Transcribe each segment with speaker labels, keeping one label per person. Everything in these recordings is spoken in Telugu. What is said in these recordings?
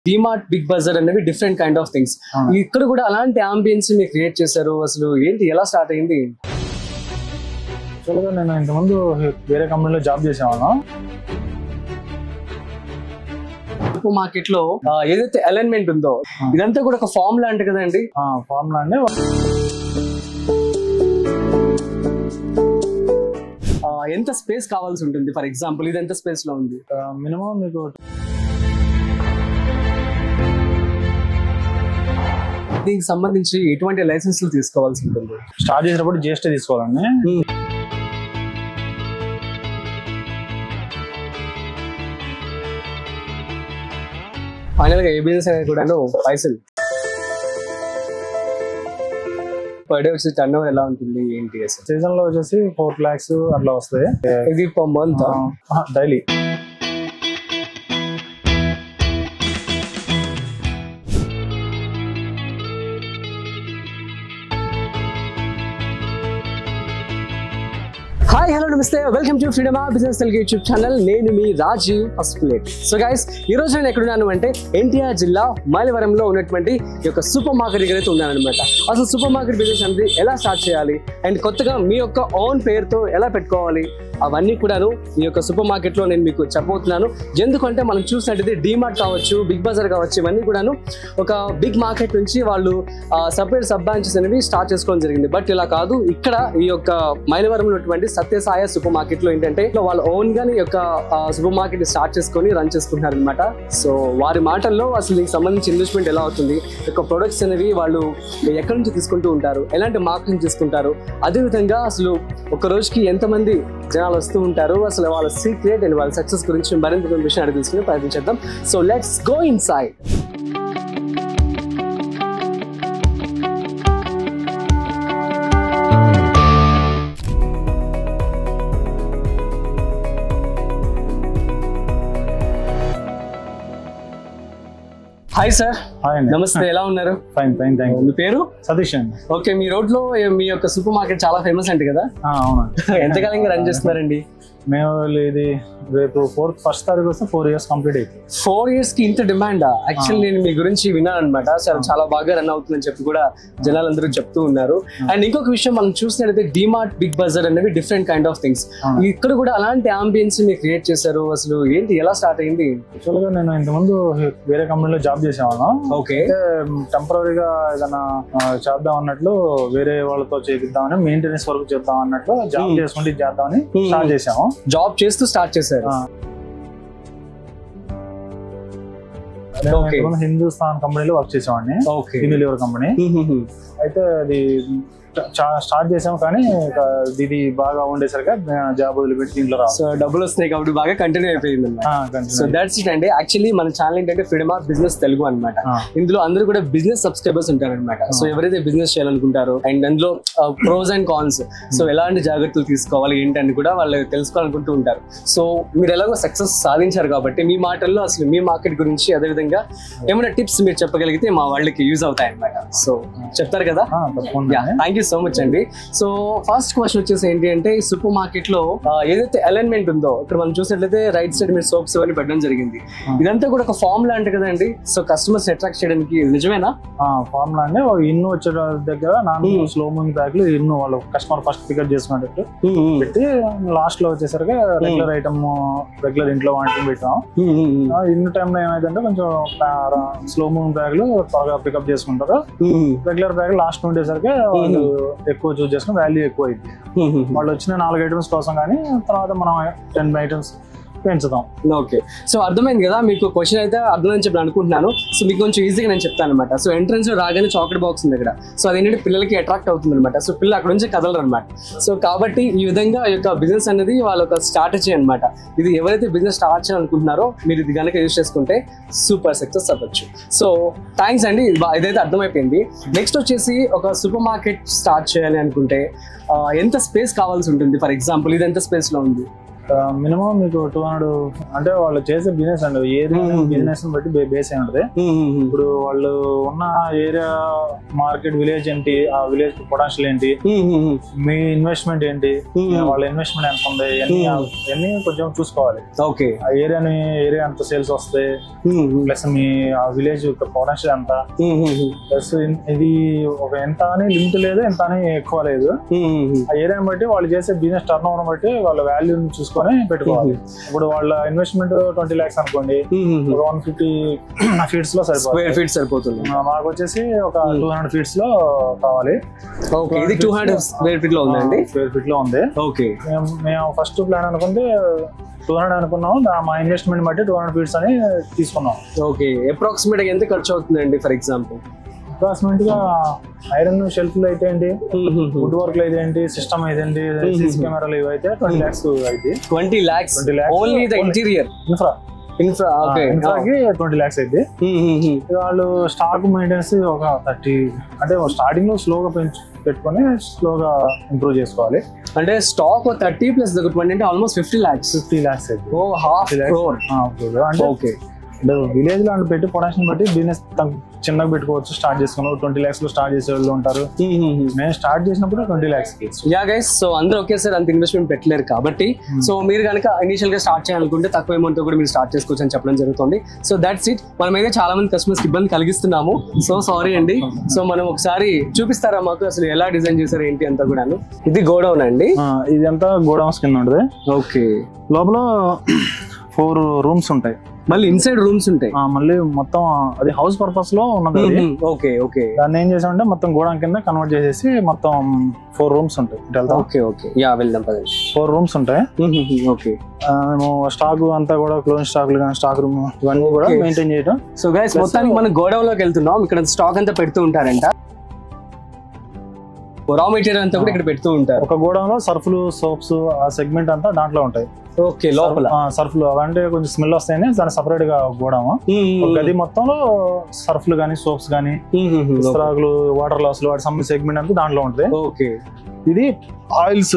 Speaker 1: డిమార్ట్ బిగ్ బజార్ అనేవి డిఫరెంట్ కైండ్ ఆఫ్ థింగ్స్. ఇక్కడ కూడా అలాంటి అంబియన్స్ మీరు క్రియేట్ చేశారు. అసలు ఏంటి, ఎలా స్టార్ట్ అయింది?
Speaker 2: యాక్చువల్గా నేను ఇంతకుముందు వేరే కంపెనీలో జాబ్ చేసేవాళ్ళం.
Speaker 1: సూపర్ మార్కెట్ లో ఏదైతే అలైన్మెంట్ ఉందో ఇదంతా కూడా ఒక ఫార్ములా అంటే కదండి.
Speaker 2: ఫార్ములా అంటే
Speaker 1: ఎంత స్పేస్ కావాల్సి ఉంటుంది? ఫర్ ఎగ్జాంపుల్ ఇది ఎంత స్పేస్ లో ఉంది?
Speaker 2: మినిమం మీకు
Speaker 1: దీనికి సంబంధించి ఎటువంటి లైసెన్సులు తీసుకోవాల్సి ఉంటుంది?
Speaker 2: స్టార్ట్ చేసినప్పుడు జిఎస్టీ తీసుకోవాలండి.
Speaker 1: ఫైనల్ గా ఏ బిజినెస్ అనేది కూడా పైసలు పర్ డే వచ్చి టర్న్ ఓవర్ ఎలా ఉంటుంది ఏంటి?
Speaker 2: సీజన్ లో వచ్చేసి 4 lakhs అట్లా వస్తాయి.
Speaker 1: ఇది per month
Speaker 2: daily.
Speaker 1: Hi, hello, నమస్తే, welcome to freedom business Telugu YouTube channel. నేను మీ రాజీవ్ హస్పులేట్. సో గైస్, ఈ రోజు నేను ఎక్కడున్నాను అంటే ఎన్టీఆర్ జిల్లా మైలవరంలో ఉన్నటువంటి ఈ యొక్క సూపర్ మార్కెట్ దగ్గర అయితే ఉన్నాను అనమాట. అసలు సూపర్ మార్కెట్ బిజినెస్ అనేది ఎలా స్టార్ట్ చేయాలి అండ్ కొత్తగా మీ యొక్క ఓన్ పేరుతో ఎలా పెట్టుకోవాలి అవన్నీ కూడాను ఈ యొక్క సూపర్ మార్కెట్ లో నేను మీకు చెప్పబోతున్నాను. ఎందుకంటే మనం చూసినట్టయితే డిమార్ట్ కావచ్చు, బిగ్ బజార్ కావచ్చు, ఇవన్నీ కూడాను ఒక బిగ్ మార్కెట్ నుంచి వాళ్ళు సపరేట్ సబ్ బ్రాంచెస్ అనేవి స్టార్ట్ చేసుకోవడం జరిగింది. బట్ ఇలా కాదు, ఇక్కడ ఈ యొక్క మైలవరంలో ఉన్నటువంటి సత్యసాయి సూపర్ మార్కెట్ లో ఏంటంటే వాళ్ళు ఓన్ గాని యొక్క సూపర్ మార్కెట్ స్టార్ట్ చేసుకొని రన్ చేసుకుంటున్నారు అనమాట. సో వారి మాటల్లో అసలు దీనికి సంబంధించి ఇన్వెస్ట్మెంట్ ఎలా అవుతుంది, యొక్క ప్రొడక్ట్స్ అనేవి వాళ్ళు ఎక్కడి నుంచి తీసుకుంటూ ఉంటారు, ఎలాంటి మార్కెటింగ్ తీసుకుంటారు, అదేవిధంగా అసలు ఒక రోజుకి ఎంతమంది జనాలు వస్తూ ఉంటారు, అసలు వాళ్ళ సీక్రెట్ అండ్ వాళ్ళ సక్సెస్ గురించి మరింత విషయం అడిగి తెలుసుకుని ప్రయత్నించేద్దాం. So let's go inside. Hi sir. నమస్తే, ఎలా ఉన్నారు?
Speaker 2: Fine fine, thank you.
Speaker 1: మీ పేరు?
Speaker 2: సతీష్ అండి.
Speaker 1: ఓకే, మీ రోడ్ లో మీ యొక్క సూపర్ మార్కెట్ చాలా ఫేమస్ అంటే కదా?
Speaker 2: అవునండి.
Speaker 1: ఎంతకాలంగా రన్ చేస్తున్నారండి?
Speaker 2: మేము ఇది రేపు 1st తారీఖు వస్తే 4 years కంప్లీట్ అవుతుంది.
Speaker 1: 4 years కి ఇంత డిమాండా? యాక్చువల్లీ నేను మీ గురించి విన్నాను అనమాట. చాలా బాగా రన్ అవుతుందని చెప్పి కూడా జనాలందరూ చెప్తూ ఉన్నారు. అండ్ ఇంకొక విషయం మనం చూసినట్టయితే డిమార్ట్ బిగ్ బజార్ అనేవి డిఫరెంట్ కైండ్ ఆఫ్ థింగ్స్. ఇక్కడ కూడా అలాంటి అంబియన్స్ మీరు క్రియేట్ చేశారు. అసలు ఏంటి, ఎలా స్టార్ట్ అయింది?
Speaker 2: యాక్చువల్గా నేను ఇంతకుముందు వేరే కంపెనీలో జాబ్ చేసేవాళ్ళం.
Speaker 1: ఓకే,
Speaker 2: టెంపరీగా ఏదైనా చేద్దాం అన్నట్లు వేరే వాళ్ళతో చేపిద్దామని, మెయింటెనెన్స్ వర్క్ చేద్దాం అన్నట్లు జాబ్ చేసుకుంటే చేద్దామని స్టార్ట్ చేసాము.
Speaker 1: జాబ్ చేస్తూ స్టార్ట్ చేశారు.
Speaker 2: హిందుస్థాన్ కంపెనీలో వర్క్ చేసేవాడిని. Unilever company. అయితే అది స్టార్ట్ చేసాం, కానీ ఇది బాగా ఉండేసరికి జాబ్ వదిలిపెట్టి దీంట్లో
Speaker 1: డబ్బులు వస్తాయి కాబట్టి బాగా కంటిన్యూ అయిపోయింది. సో దట్స్ ఇట్ అండి. యాక్చువల్లీ మన ఛానల్ ఏంటంటే ఫ్రీడమ్ ఆఫ్ బిజినెస్ తెలుగు అనమాట. ఇందులో అందరూ కూడా బిజినెస్ సబ్స్క్రైబర్స్ ఉంటారు అనమాట. సో ఎవరైతే బిజినెస్ చేయాలనుకుంటారో అండ్ అందులో ప్రోస్ అండ్ కాన్స్, సో ఎలాంటి జాగ్రత్తలు తీసుకోవాలి ఏంటని కూడా వాళ్ళు తెలుసుకోవాలనుకుంటూ ఉంటారు. సో మీరు ఎలాగో సక్సెస్ సాధించారు కాబట్టి మీ మాటల్లో అసలు మీ మార్కెట్ గురించి, అదేవిధంగా ఏమైనా టిప్స్ మీరు చెప్పగలిగితే మా వాళ్ళకి యూజ్ అవుతాయి అనమాట. సో చెప్తారు కదా? థ్యాంక్ యూ సో మచ్ అండి. సో ఫస్ట్ క్వశ్చన్ వచ్చేసి ఏంటి అంటే, సూపర్ మార్కెట్ లో ఏదైతే అలైన్మెంట్ ఉందో ఇక్కడ మనం చూసినట్లయితే రైట్ సైడ్ మీరు సోప్స్ అవన్నీ పెట్టడం జరిగింది. ఇదంతా కూడా ఒక ఫార్ములా అంటే కదండి. సో కస్టమర్స్ అట్రాక్ట్ చేయడానికి నిజమేనా?
Speaker 2: ఫార్ములా అంటే ఇన్ను వచ్చే దగ్గర స్లో మూవింగ్ బ్యాగ్లు ఇన్ను వాళ్ళు కస్టమర్ ఫస్ట్ పికప్ చేసుకున్నట్టు పెట్టి, లాస్ట్ లో వచ్చేసరికి రెగ్యులర్ ఐటమ్, రెగ్యులర్ ఇంట్లో వాంటింగ్ పెట్టాం. ఇన్ని టైంలో ఏమైందంటే కొంచెం స్లో మూవింగ్ బ్యాగ్లు త్వరగా పికప్ చేసుకుంటారు. రెగ్యులర్ బ్యాగ్ లాస్ట్ ఉండేసరికి వాళ్ళు ఎక్కువ చూస్ చేసుకుని వాల్యూ ఎక్కువ అయింది. వాళ్ళు వచ్చిన 4 items కోసం, కానీ తర్వాత మనం 10 items పెంచుదాం.
Speaker 1: ఓకే, సో అర్థమైంది కదా మీకు? క్వశ్చన్ అయితే అర్థమని చెప్పి అనుకుంటున్నాను. సో మీకు కొంచెం ఈజీగా నేను చెప్తాను అనమాట. సో ఎంట్రన్స్ రాగానే చాక్లెట్ బాక్స్ ఉంది ఇక్కడ. సో అదేంటంటే పిల్లలకి అట్రాక్ట్ అవుతుంది అనమాట. సో పిల్లలు అక్కడ నుంచి కదలరు అనమాట. సో కాబట్టి ఈ విధంగా ఈ యొక్క బిజినెస్ అనేది వాళ్ళ ఒక స్ట్రాటజీ అనమాట. ఇది ఎవరైతే బిజినెస్ స్టార్ట్ చేయాలనుకుంటున్నారో మీరు ఇది కనుక యూజ్ చేసుకుంటే సూపర్ సక్సెస్ అవ్వచ్చు. సో థ్యాంక్స్ అండి, ఇదైతే అర్థమైపోయింది. నెక్స్ట్ వచ్చేసి ఒక సూపర్ మార్కెట్ స్టార్ట్ చేయాలి అనుకుంటే ఎంత స్పేస్ కావాల్సి ఉంటుంది? ఫర్ ఎగ్జాంపుల్ ఇది ఎంత స్పేస్ లో ఉంది?
Speaker 2: మినిమం మీకు 200 అంటే వాళ్ళు చేసే బిజినెస్ అండి, ఏరియా బిజినెస్ బట్టి బేస్ అయి ఉంటుంది. ఇప్పుడు వాళ్ళు ఉన్న ఏరియా మార్కెట్ విలేజ్ ఏంటి, ఆ విలేజ్ పొటెన్షియల్ ఏంటి, మీ ఇన్వెస్ట్మెంట్ ఏంటి, వాళ్ళ ఇన్వెస్ట్మెంట్ ఎంత ఉంది, ఇవన్నీ కొంచెం చూసుకోవాలి.
Speaker 1: ఓకే,
Speaker 2: ఆ ఏరియా ఎంత సేల్స్ వస్తాయి, ప్లస్ మీ ఆ విలేజ్ పొటెన్షియల్ ఎంత, ప్లస్ ఇది ఒక ఎంత అని లిమిట్ లేదు, ఎంత అని ఎక్కువ లేదు. ఆ ఏరియాని బట్టి వాళ్ళు చేసే బిజినెస్ టర్న్ ఓవర్ బట్టి వాళ్ళ వాల్యూని చూసుకొని పెట్టుకోవాలి. ఇప్పుడు వాళ్ళ ఇన్వెస్ట్మెంట్ 20 lakhs అనుకోండి, ఒక 150 feet లో
Speaker 1: సరిపోతుంది.
Speaker 2: మాకు వచ్చేసి ఒక 200 feet లో కావాలి.
Speaker 1: ఇది 200 square feet లో ఉందండి,
Speaker 2: స్క్వేర్ ఫీట్ లో ఉంది.
Speaker 1: ఓకే,
Speaker 2: మేము ఫస్ట్ ప్లాన్ అనుకుంటే 200 అనుకున్నాం, మా ఇన్వెస్ట్మెంట్ బట్టి 200 feet అని తీసుకున్నాం.
Speaker 1: ఓకే, అప్రాక్సిమేట్ ఎంత ఖర్చు అవుతుందండి? ఫర్ ఎగ్జాంపుల్
Speaker 2: అప్రాక్సిమేట్ గా ఐరన్ షెల్ఫ్లు అయితే ఏంటి, వుడ్ వర్క్ అయితే ఏంటి, సిస్టమ్ అయితే ఏంటి, సీసీ కెమెరాలు ఇవి అయితే 20 lakhs అయితే
Speaker 1: 20 lakhs ఓన్లీ ద ఇంటీరియర్ ఇన్ఫ్రాకి
Speaker 2: 20 lakhs అయితే. వాళ్ళు స్టాక్ మెయింటెనెన్స్ ఒక 30, అంటే స్టార్టింగ్ లో స్లోగా పెట్టుకొని స్లోగా ఇంప్రూవ్ చేసుకోవాలి.
Speaker 1: అంటే స్టాక్ 30 ప్లస్ 20 అంటే ఆల్మోస్ట్ 50 lakhs
Speaker 2: అయితే.
Speaker 1: ఓ half crore.
Speaker 2: అంటే
Speaker 1: ఓకే,
Speaker 2: విలేజ్ లో పెట్టి పొటెన్షియల్ బట్టి బిజినెస్ చిన్నగా పెట్టుకోవచ్చు. స్టార్ట్ చేసుకున్నాం 20 lakhs లో స్టార్ట్ చేసే వాళ్ళు ఉంటారు. నేను స్టార్ట్ చేసినప్పుడు 20 lakhs కి.
Speaker 1: యా గైస్, సో అందరూ ఒకేసారి అంత ఇన్వెస్ట్మెంట్ పెట్టలేరు కాబట్టి, సో మీరు కనుక ఇనిషియల్ గా స్టార్ట్ చేయాలనుకుంటే తక్కువ అమౌంట్ తో కూడా మీరు స్టార్ట్ చేసుకోవచ్చు అని చెప్పడం జరుగుతుంది. So that's it. మనమైతే చాలా మంది కస్టమర్స్ ఇబ్బంది కలిగిస్తున్నాము, సో సారీ అండి. సో మనం ఒకసారి చూపిస్తారా మాకు అసలు ఎలా డిజైన్ చేశారు ఏంటి అంతా కూడా? ఇది గోడౌన్ అండి,
Speaker 2: ఇది అంతా గోడౌన్స్ కింద ఉంటుంది.
Speaker 1: ఓకే,
Speaker 2: లోపల 4 rooms ఉంటాయి,
Speaker 1: మళ్ళీ ఇన్సైడ్ రూమ్స్ ఉంటాయి,
Speaker 2: మళ్ళీ మొత్తం అది హౌస్ పర్పస్ లో ఉన్నది.
Speaker 1: ఓకే ఓకే,
Speaker 2: దాన్ని ఏం చేసామంటే మొత్తం గోడౌన్ కింద కన్వర్ట్ చేసేసి మొత్తం 4 rooms ఉంటాయి.
Speaker 1: ఓకే ఓకే, యా వెళ్దాం పదండి.
Speaker 2: 4 rooms ఉంటాయి.
Speaker 1: ఓకే,
Speaker 2: మేము స్టాక్ అంతా కూడా క్లోజ్ స్టాక్ స్టాక్ రూమ్ ఇవన్నీ కూడా మెయింటైన్ చేయడం.
Speaker 1: సో గైస్, మొత్తానికి మనం గోడౌన్ లోకి వెళ్తున్నాం. ఇక్కడ స్టాక్ అంతా పెడుతూ ఉంటారంట, రా మెటీరియల్ అంతా కూడా ఇక్కడ పెడుతూ ఉంటారు.
Speaker 2: ఒక గోడౌన్ లో సర్ఫ్లు, సోప్స్, ఆ సెగ్మెంట్ అంతా దాంట్లో ఉంటాయి.
Speaker 1: ఓకే, లోపల
Speaker 2: సర్ఫ్లు అవంటే కొంచెం స్మెల్ వస్తాయని దాని సపరేట్ గా గోడౌన్. గది మొత్తంలో సర్ఫ్లు గానీ, సోప్స్ గానీ, ఇస్త్రాకులు, వాటర్ లాస్ వాటి సంబంధించిన సెగ్మెంట్ అంతా దాంట్లో ఉంటుంది.
Speaker 1: ఓకే,
Speaker 2: ఇది ఆయిల్స్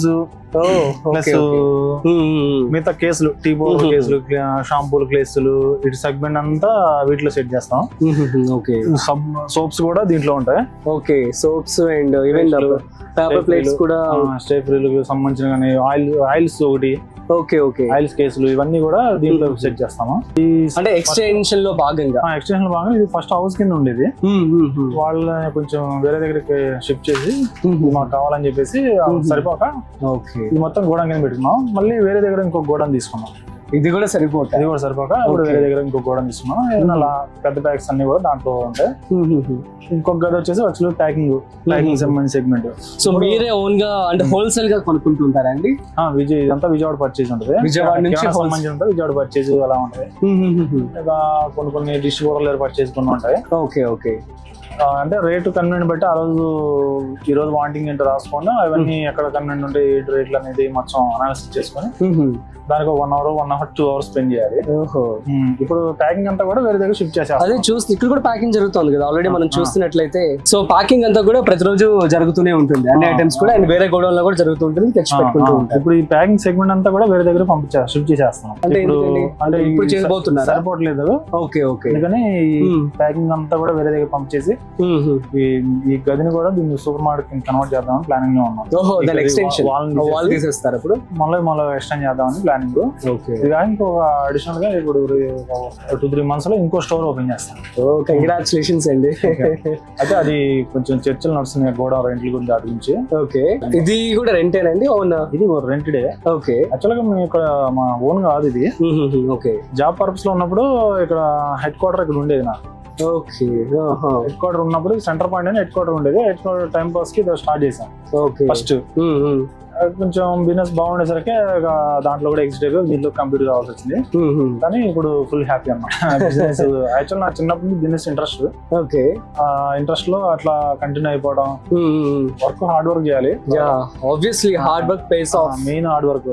Speaker 2: ప్లస్ మిగతా కేసులు, టీ పౌడర్ కేసులు, షాంపూలు కేసులు, ఇటు సెగ్మెంట్ అంతా వీటిలో సెట్ చేస్తాం.
Speaker 1: ఓకే,
Speaker 2: సోప్స్ కూడా దీంట్లో ఉంటాయి.
Speaker 1: Okay, soaps and even paper plates కూడా,
Speaker 2: స్టేఫ్రీలకు సంబంధించిన కానీ ఆయిల్స్ ఒకటి.
Speaker 1: ఓకే ఓకే,
Speaker 2: ఆయిల్స్ కేసులు ఇవన్నీ కూడా దీంట్లో సెట్ చేస్తాము.
Speaker 1: అంటే ఎక్స్టెన్షన్ లో భాగంగా
Speaker 2: ఇది ఫస్ట్ హౌస్ కింద ఉండేది, వాళ్ళని కొంచెం వేరే దగ్గరికి షిఫ్ట్ చేసి మాకు కావాలని చెప్పేసి సరిపోక ఇది మొత్తం గోడౌన్ కింద పెట్టుకున్నాం. మళ్ళీ వేరే దగ్గర ఇంకొక గోడౌన్ తీసుకున్నాం.
Speaker 1: ఇది కూడా సరిపోక
Speaker 2: ఇప్పుడు వేరే దగ్గర ఇంకొక గోడౌన్ తీసుకున్నాం. ఏదైనా పెద్ద ప్యాక్స్ అన్ని కూడా దాంట్లో ఉంటాయి. ఇంకొక గది వచ్చేసి యాక్చువల్లీ ప్యాకింగ్ సంబంధించిన సెగ్మెంట్.
Speaker 1: సో మీరే ఓన్ గా అంటే హోల్సేల్ గా కొనుక్కుంటుంటారా అండి?
Speaker 2: ఇదంతా విజయవాడ పర్చేజ్ ఉంటుంది,
Speaker 1: విజయవాడ నుంచి
Speaker 2: సంబంధించి ఉంటుంది. విజయవాడ పర్చేజ్ అలా ఉంటాయి. కొన్ని డిస్ట్రిబ్యూటర్లు పర్చేజ్ కొన్ని ఉంటాయి.
Speaker 1: ఓకే ఓకే,
Speaker 2: అంటే రేటు కన్వెంట్ బట్టి ఆ రోజు ఈ రోజు వాంటింగ్ ఏంటో రాసుకొని అవన్నీ ఎక్కడ కన్వెంట్ ఉంటే ఏంటి రేట్లు అనేది మొత్తం అనాలిసిస్ చేసుకొని దానికి 1 hour 2 hours స్పెండ్ చేయాలి. ఇప్పుడు ప్యాకింగ్ అంతా కూడా వేరే దగ్గర షిఫ్ట్ చేసేస్తాం.
Speaker 1: అదే చూస్తే ఇక్కడ కూడా ప్యాకింగ్ జరుగుతుంది కదా ఆల్రెడీ మనం చూస్తున్నట్లయితే. సో ప్యాకింగ్ అంతా కూడా ప్రతిరోజు జరుగుతూనే ఉంటుంది, అన్ని ఐటమ్స్ కూడా వేరే గోడౌన్ లో కూడా జరుగుతుంటుంది, తెచ్చి పెట్టుకుంటూ ఉంటారు.
Speaker 2: ఇప్పుడు ఈ ప్యాకింగ్ సెగ్మెంట్ అంతా కూడా వేరే దగ్గర షిఫ్ట్ చేసేస్తాం.
Speaker 1: అంటే ఇప్పుడు చేయబోతున్నారు,
Speaker 2: సరిపోవట్లేదు.
Speaker 1: ఓకే ఓకే,
Speaker 2: అందుకని ప్యాకింగ్ అంతా కూడా వేరే దగ్గర పంపించేసి ఈ గదిని కూడా దీన్ని సూపర్ మార్కెట్ కన్వర్ట్ చేద్దామని ప్లానింగ్ లో ఉన్నాం.
Speaker 1: వాల్ తీసేస్తారు ఇప్పుడు
Speaker 2: మళ్ళీ ఎక్స్టెండ్ చేద్దామని ప్లానింగ్. ఇంకొక అడిషనల్ గా ఇప్పుడు 2-3 months లో ఇంకో స్టోర్ ఓపెన్ చేస్తాం.
Speaker 1: కంగ్రాచులేషన్స్ అండి.
Speaker 2: అయితే అది కొంచెం చర్చలు నడుస్తున్నాయి గోడౌన్ రెంట్ల గురించి, దాని గురించి.
Speaker 1: ఓకే, ఇది కూడా రెంటేనండి? ఇది
Speaker 2: రెంటెడే.
Speaker 1: ఓకే,
Speaker 2: యాక్చువల్ గా మేము ఇక్కడ మా ఓన్ కాదు ఇది.
Speaker 1: ఓకే,
Speaker 2: జాబ్ పర్పస్ లో ఉన్నప్పుడు ఇక్కడ హెడ్ క్వార్టర్ ఇక్కడ ఉండేది నాకు.
Speaker 1: ఓకే,
Speaker 2: హెడ్ క్వార్టర్ ఉన్నప్పుడు సెంటర్ పాయింట్ అని హెడ్ క్వార్టర్ ఉండేది. హెడ్ క్వార్టర్ టైం పాస్ కి స్టార్ట్ చేశాం ఫస్ట్. కొంచెం బిజినెస్ బాగుండేసరికి దాంట్లో కూడా ఎగ్జిట్ అయిపోయి దీంట్లో కంప్లీట్ కావాల్సి వచ్చింది. కానీ ఇప్పుడు ఫుల్ హ్యాపీ అన్నమాట. బిజినెస్ యాక్చువల్ నాకు చిన్నప్పటి నుంచి బిజినెస్ ఇంట్రెస్ట్. ఓకే, ఇంట్రెస్ట్ లో అట్లా కంటిన్యూ అయిపోవడం. వర్క్ హార్డ్ వర్క్ చేయాలి,
Speaker 1: obviously hard work pays off.
Speaker 2: Main hard work.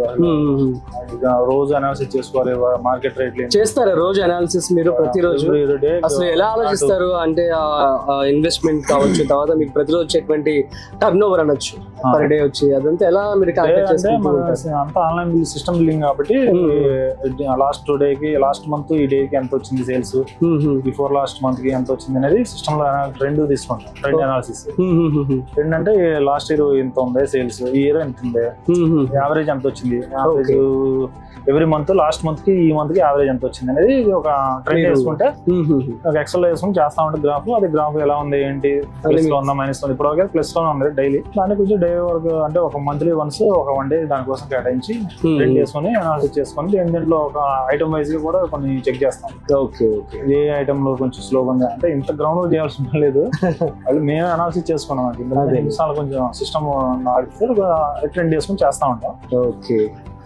Speaker 2: రోజు అనాలిసిస్ చేసుకోవాలి, మార్కెట్ రేట్
Speaker 1: చేస్తారు. రోజు అనాలిసిస్ మీరు ప్రతిరోజు అసలు ఎలా ఆలోచిస్తారు అంటే ఇన్వెస్ట్మెంట్ కావచ్చు, తర్వాత మీకు ప్రతిరోజు వచ్చేటువంటి టర్న్ ఓవర్ అనొచ్చు పర్ డే వచ్చి, అదంతా ఎలా మీరు కాంటాక్ట్ చేసుకుంటూ ఉంటారు?
Speaker 2: అంతా ఆన్లైన్ బిల్ సిస్టమ్ బిల్లింగ్ కాబట్టి లాస్ట్ డేకి లాస్ట్ మంత్ ఈ డేకి ఎంత వచ్చింది సేల్స్, బిఫోర్ లాస్ట్ మంత్ కి ఎంత వచ్చింది అనేది సిస్టమ్ లో ట్రెండ్ తీసుకుంటాం. Trend analysis. ట్రెండ్ అంటే లాస్ట్ ఇయర్ ఎంత ఉంది సేల్స్, ఈ ఇయర్ ఎంత ఉంది, యావరేజ్ ఎంత వచ్చింది, average every month last month కి ఈ మంత్ కి యావరేజ్ ఎంత వచ్చింది అనేది ఒక ట్రెండ్ వేసుకుంటే ఒక ఎక్సెల్ వేసుకుని చేస్తా ఉంటే గ్రాఫ్, అది గ్రాఫ్ ఎలా ఉంది ఏంటి, ప్లస్ లో ఉందా మైనస్ లో, ఇప్పుడు వరకు ప్లస్ లో ఉంది డైలీ. దాని గురించి డే వరకు అంటే ఒక మంత్లీ వన్స్ ఒక 1 day దానికోసం కేటాయించి ట్రెండ్ చేసుకుని అనాలిసిస్ చేసుకుని దీంట్లో ఒక ఐటమ్ వైజ్ గా కూడా కొన్ని చెక్ చేస్తాం.
Speaker 1: Okay okay.
Speaker 2: ఏ ఐటమ్ లో కొంచెం స్లోగా ఉంది అంటే ఇంత గ్రౌండ్ వర్క్ చేయాల్సిన లేదు, అది మేము అనాలిసిస్ చేసుకున్నాం. కొంచెం సిస్టమ్ ట్రెండ్ చేసుకుని చేస్తా ఉంటాం.
Speaker 1: ఓకే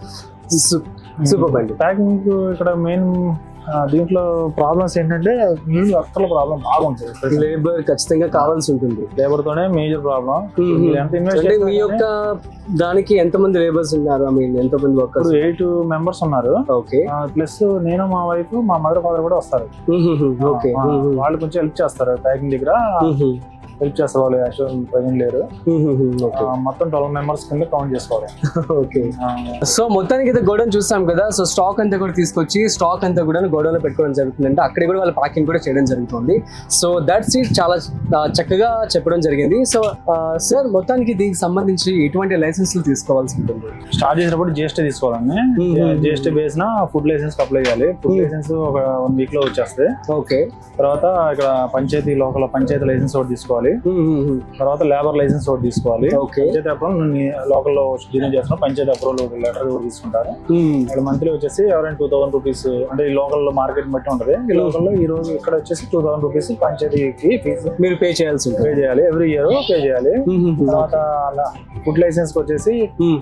Speaker 1: సూపర్ అండి.
Speaker 2: ప్యాకింగ్ ఇక్కడ మెయిన్ దీంట్లో ప్రాబ్లమ్స్ ఏంటంటే వర్కర్ల ప్రాబ్లం బాగుంటుంది.
Speaker 1: లేబర్ ఖచ్చితంగా కావాల్సి ఉంటుంది.
Speaker 2: లేబర్ తోనే మేజర్ ప్రాబ్లం. ఎంత ఇన్వెస్ట్
Speaker 1: అంటే మీ యొక్క దానికి ఎంతమంది లేబర్స్ ఉన్నారు? ఐ మీన్ ఎంతమంది వర్కర్స్?
Speaker 2: 8 members ఉన్నారు.
Speaker 1: ఓకే.
Speaker 2: ప్లస్ నేను, మా వైఫ్, మా మదర్ ఫాదర్ కూడా వస్తారు.
Speaker 1: ఓకే.
Speaker 2: వాళ్ళు కొంచెం హెల్ప్ చేస్తారు ప్యాకింగ్ దగ్గర, హెల్ప్ చేస్తారు. వాళ్ళు యాక్చువల్ ప్రజెంట్ లేరు. మొత్తం 12 members కింద కౌంట్ చేసుకోవాలి.
Speaker 1: ఓకే. సో మొత్తానికి అయితే గోడౌన్ చూస్తాం కదా. సో స్టాక్ అంతా కూడా తీసుకొచ్చి స్టాక్ అంతా కూడా గోడౌన్ లో పెట్టుకోవడం జరుగుతుంది. అంటే అక్కడ కూడా వాళ్ళ ప్యాకింగ్ కూడా చేయడం జరుగుతుంది. So that's it. చాలా చక్కగా చెప్పడం జరిగింది. సో సార్ మొత్తానికి దీనికి సంబంధించి ఎటువంటి లైసెన్స్లు తీసుకోవాల్సి ఉంటుంది?
Speaker 2: స్టార్ట్ చేసినప్పుడు జిఎస్టీ తీసుకోవాలండి. జిఎస్టీ బేస్న ఫుడ్ లైసెన్స్ అప్లై చేయాలి. ఫుడ్ లైసెన్స్ ఒక 1 week లో వచ్చేస్తే.
Speaker 1: ఓకే.
Speaker 2: తర్వాత ఇక్కడ పంచాయతీ లోకల్ పంచాయతీ లైసెన్స్ ఒకటి తీసుకోవాలి. తర్వాత లేబర్ లైసెన్స్ ఒకటి తీసుకోవాలి. పంచాయతీ అప్రూవల్ లోకల్ లో జీరో చేస్తున్నా పంచాయతీ అప్రూవల్ లెటర్ తీసుకుంటారు. వాళ్ళు మంత్లీ వచ్చేసి ఎవరైనా 2000 rupees, అంటే ఈ లోకల్ లో మార్కెట్ బట్టి ఉంటది. ఈ లోకల్ లో ఈ రోజు ఇక్కడ వచ్చేసి 2000 rupees పంచాయతీకి ఫీజు
Speaker 1: మీరు పే చేయాలి.
Speaker 2: ఎవ్రీ ఇయర్ పే చేయాలి. తర్వాత ఫుడ్ లైసెన్స్ వచ్చేసి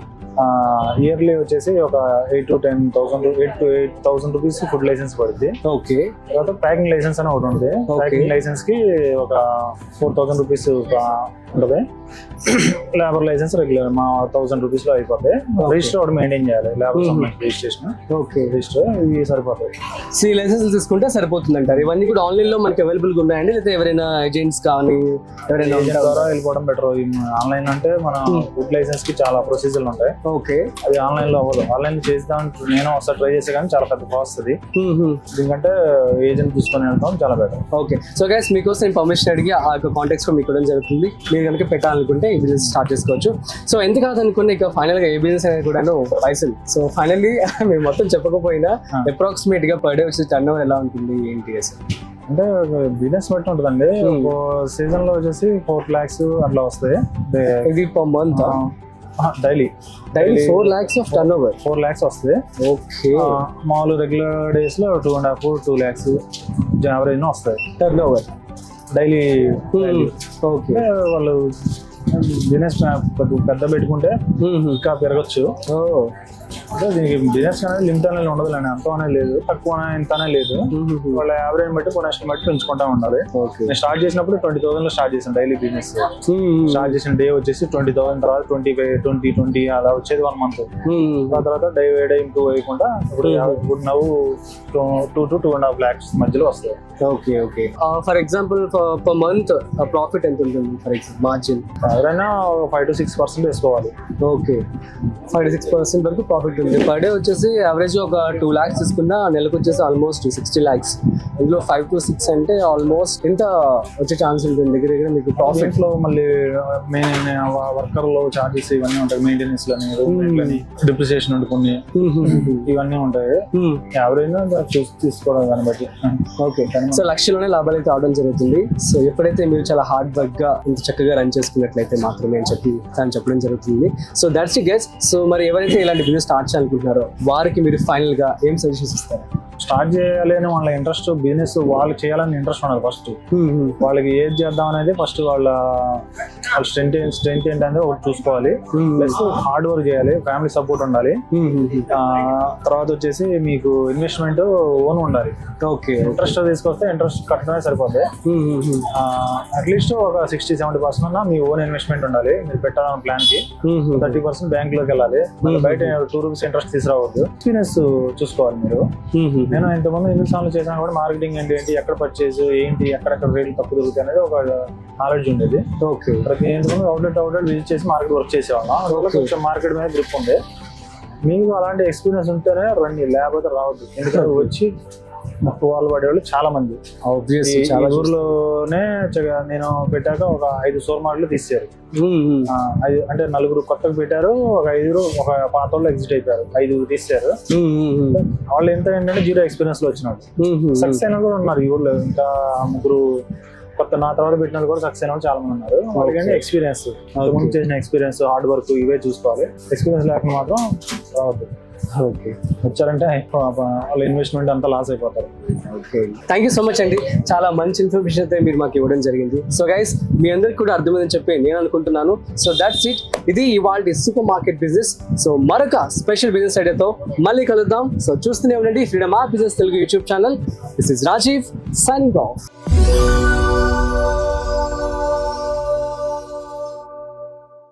Speaker 2: ఇయర్లీ వచ్చేసి ఒక 8 to 10,000 rupees ఫుడ్ లైసెన్స్ పడుతుంది.
Speaker 1: ఓకే.
Speaker 2: తర్వాత ప్యాకింగ్ లైసెన్స్ అని ఒకటి ఉంటుంది. ప్యాకింగ్ లైసెన్స్ కి ఒక 4,000 rupees ఉంటుంది. లేబర్ లైసెన్స్ రెగ్యులర్ మా 1,000 rupees లో అయిపోతాయి. రిజిస్టర్ ఒకటి మెయింటైన్ చేయాలి. Labour registration.
Speaker 1: ఓకే.
Speaker 2: రిజిస్టర్ ఇవి సరిపోతాయి.
Speaker 1: ఈ లైసెన్స్ తీసుకుంటే సరిపోతుంది అంటారు. ఇవన్నీ కూడా ఆన్లైన్ లో మనకి అవైలబుల్ గా ఉన్నాయండి, లేదా ఎవరైనా ఏజెంట్స్ కానీ ఎవరైనా
Speaker 2: ద్వారా వెళ్ళిపోవడం బెటర్. ఆన్లైన్ అంటే మన ఫుడ్ లైసెన్స్ కి చాలా ప్రొసీజర్లు ఉంటాయి.
Speaker 1: ఓకే.
Speaker 2: అది ఆన్లైన్ లో అవ్వదు. ఆన్లైన్ చేద్దాం నేను ఒకసారి ట్రై చేసే కానీ చాలా పెద్ద ప్రాసెస్ అది. ఎందుకంటే ఏజెంట్ తీసుకొని వెళ్తాం చాలా బెటర్.
Speaker 1: ఓకే. సో గైస్ మీకోసం నేను పర్మిషన్ అడిగి ఆ యొక్క కాంటాక్ట్స్ మీకు ఇవ్వడం జరుగుతుంది. మీరు కనుక పెట్టాలనుకుంటే ఈ బిజినెస్ స్టార్ట్ చేసుకోవచ్చు. సో ఎంత కాదనుకున్నా ఇక ఫైనల్ గా ఏ బిజినెస్ అనేది కూడా పైసలు. సో ఫైనల్లీ మేము మొత్తం చెప్పకపోయినా అప్రాక్సిమేట్ గా పర్ డే వచ్చే టర్న్ ఓవర్ ఎలా ఉంటుంది ఏంటి అసలు?
Speaker 2: అంటే బిజినెస్ బట్టి ఉంటుందండి. సీజన్ లో వచ్చేసి 4 lakhs అట్లా వస్తాయి.
Speaker 1: ఇది per month
Speaker 2: daily
Speaker 1: 4 lakhs of turnover.
Speaker 2: 4 lakhs వస్తుంది.
Speaker 1: ఓకే.
Speaker 2: మామూలు రెగ్యులర్ డేస్ లో 2.5 lakhs యావరేజ్ వస్తాయి
Speaker 1: టర్న్ ఓవర్
Speaker 2: డైలీ.
Speaker 1: ఓకే.
Speaker 2: వాళ్ళు బిజినెస్ పెద్ద పెట్టుకుంటే ఇంకా పెరగచ్చు. అంటే దీనికి బిజినెస్ అనేది లిమిట్ అనేది ఉండదు అండి. అంత అనేది లేదు, తక్కువ ఇంత అనేది లేదు. వాళ్ళ యావరేజ్ బట్టి పొజిషన్ బట్టి పెంచుకుంటా ఉండాలి. నేను స్టార్ట్ చేసినప్పుడు 20,000 లో స్టార్ట్ చేశాను డైలీ బిజినెస్. స్టార్ట్ చేసిన డే వచ్చేసి 20,000, తర్వాత 25, 20 అలా వచ్చేది 1 month. తర్వాత డే ఇంప్రూవ్ అయ్యకుండా ఇప్పుడు నవ్వు 2 to 2.5 lakhs మధ్యలో వస్తాయి.
Speaker 1: Okay. Okay. For example per month profit ఎంత ఉంటుంది? ఫర్ ఎగ్జాంపుల్ మార్జిన్
Speaker 2: ఎవరైనా 5 to 6% వేసుకోవాలి.
Speaker 1: ఓకే. 5 to 6% వరకు ప్రాఫిట్ ఉంది. పర్ డే వచ్చేసి యావరేజ్ ఒక 2 lakhs తీసుకున్నా నెలకు వచ్చేసి ఆల్మోస్ట్ 60 lakhs. ఇందులో 5 to 6 అంటే ఆల్మోస్ట్ ఎంత వచ్చే ఛాన్స్ ఉంటుంది దగ్గర దగ్గర మీకు ప్రాఫిట్
Speaker 2: లో. మళ్ళీ మెయిన్ వర్కర్ లో చార్జెస్ ఇవన్నీ ఉంటాయి. మెయింటెనెన్స్ లని, డిప్రిసియేషన్ ఉంటుంది కొన్ని, ఇవన్నీ ఉంటాయి. యావరేజ్ చూసి తీసుకోవడం దాన్ని బట్టి.
Speaker 1: ఓకే. సో లక్షలోనే లాభాలు అయితే అవడం జరుగుతుంది. సో ఎప్పుడైతే మీరు చాలా హార్డ్ వర్క్ గా ఇంత చక్కగా రన్ చేసుకున్నట్లయితే మాత్రమే అని చెప్పడం జరుగుతుంది. So that's it guys. So మరి ఎవరైతే ఇలాంటి బిజినెస్ స్టార్ట్ చేయాలనుకుంటున్నారో వారికి మీరు ఫైనల్ గా ఏం సజెషన్స్ ఇస్తారు?
Speaker 2: స్టార్ట్ చేయాలి అని వాళ్ళ ఇంట్రెస్ట్, బిజినెస్ వాళ్ళు చేయాలని ఇంట్రెస్ట్ ఉండాలి ఫస్ట్. వాళ్ళకి ఏది చేద్దాం అనేది ఫస్ట్ వాళ్ళ స్ట్రెంత్ ఏంటనేది ఒకటి చూసుకోవాలి. ప్లస్ హార్డ్ వర్క్ చేయాలి, ఫ్యామిలీ సపోర్ట్ ఉండాలి. తర్వాత వచ్చేసి మీకు ఇన్వెస్ట్మెంట్ ఓన్ ఉండాలి.
Speaker 1: ఓకే.
Speaker 2: ఇంట్రెస్ట్ తీసుకొస్తే ఇంట్రెస్ట్ కట్టడమే సరిపోతుంది. అట్లీస్ట్ ఒక 60-70% అన్నా మీ ఓన్ ఇన్వెస్ట్మెంట్ ఉండాలి. మీరు పెట్టాలన్న ప్లాన్ కి 30% బ్యాంక్ లోకి వెళ్ళాలి. బయట 2 rupees ఇంట్రెస్ట్ తీసుకురావద్దు. బిజినెస్ చూసుకోవాలి మీరు. నేను ఇంతకుముందు ఎన్ని సార్లు చేసినా కూడా మార్కెటింగ్ అంటే ఏంటి, ఎక్కడ పర్చేజ్ ఏంటి, ఎక్కడెక్కడ రేట్లు తక్కువ దొరుకుతాయి అనేది ఒక నాలెడ్జ్ ఉండేది.
Speaker 1: ఓకే.
Speaker 2: ప్రతి ఇంతకుముందు అవుట్లెట్ విజిట్ చేసి మార్కెట్ వర్క్ చేసేవాళ్ళం. అందువల్ల కొంచెం మార్కెట్ మీద గ్రిప్ ఉంది. మీకు అలాంటి ఎక్స్పీరియన్స్ ఉంటేనే రండి, లేకపోతే రావద్దు. ఎందుకంటే వచ్చి వాళ్ళు పడేవాళ్ళు చాలా మంది. ఊర్లోనే నేను పెట్టాక ఒక 5 సూపర్ మార్కెట్లు తీసారు. అంటే 4 కొత్తగా పెట్టారు, ఒక 5 ఒక పాత వాళ్ళు ఎగ్జిట్ అయిపోయారు. 5 తీసారు. వాళ్ళు ఎంత ఏంటంటే 0 ఎక్స్పీరియన్స్ లో వచ్చినాడు. సక్సెస్ అయిన కూడా ఉన్నారు ఈ ఊర్లో. ఇంకా 3 కొత్త నా తర్వాత పెట్టిన కూడా సక్సెస్ అయిన చాలా మంది ఉన్నారు. వాళ్ళకి ఎక్స్పీరియన్స్, ముందు చేసిన ఎక్స్పీరియన్స్, హార్డ్ వర్క్ ఇవే చూసుకోవాలి. ఎక్స్పీరియన్స్ లేకుండా మాత్రం రావద్దు.
Speaker 1: ఓకే.
Speaker 2: వచ్చారంటే వాళ్ళ ఇన్వెస్ట్మెంట్ అంతా లాస్ అయిపోతారు.
Speaker 1: Okay, thank you so much అండి. చాలా మంచి ఇన్ఫర్మేషన్ అయితే మీరు మాకు ఇవ్వడం జరిగింది. సో గైస్, మీ అందరికి కూడా అర్థమైందని చెప్పి నేను అనుకుంటున్నాను. So that's it. ఇది ఇవాళ సూపర్ మార్కెట్ బిజినెస్. సో మరొక స్పెషల్ బిజినెస్ ఐడియాతో మళ్ళీ కలుద్దాం. సో చూస్తూనే ఉండండి freedom of business Telugu YouTube channel. This is Rajeev signing of.